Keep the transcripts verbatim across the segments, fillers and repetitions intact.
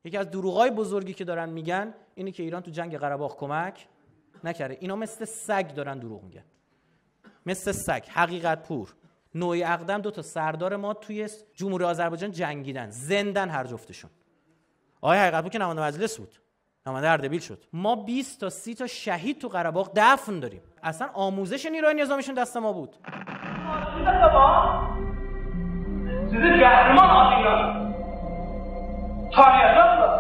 یکی از دروغای بزرگی که دارن میگن اینه که ایران تو جنگ قره باغ کمک نکرده. اینا مثل سگ دارن دروغ میگن، مثل سگ. حقیقت پور، نوعی اقدم، دو تا سردار ما توی جمهوری آذربایجان جنگیدن، زندن هر جفتشون. آقای حقیقت پور که نماینده مجلس بود، نماینده اردبیل شد. ما بیست تا سی تا شهید تو قره باغ دفن داریم. اصلا آموزش نیروی نظامیشون دست ما بود. sizi kahraman adıyla tanıyacaklar.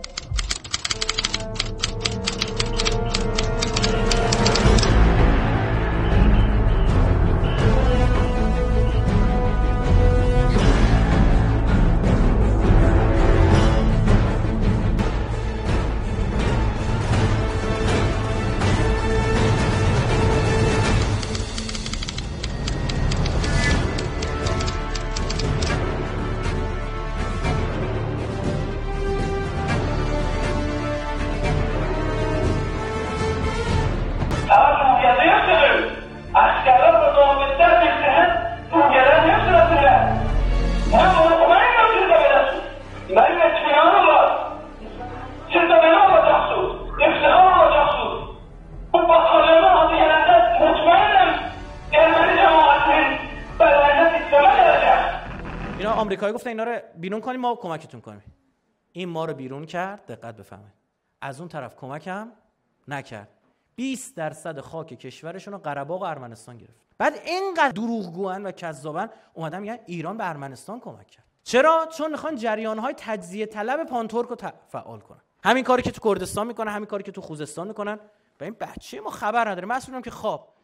آمریکایی گفتن اینا رو بیرون کنیم ما کمکتون کنیم. این ما رو بیرون کرد، دقت بفهمید. از اون طرف کمکم نکرد. بیست درصد خاک کشورشون رو قره باغ و ارمنستان گرفت. بعد اینقدر دروغگوان و کذابن اومدن میگن ایران به ارمنستان کمک کرد. چرا؟ چون میخوان جریان‌های تجزیه طلب پانتورک رو فعال کنن. همین کاری که تو کردستان میکنن، همین کاری که تو خوزستان میکنن. به این بچه ما خبر نداره. مسئولم که خواب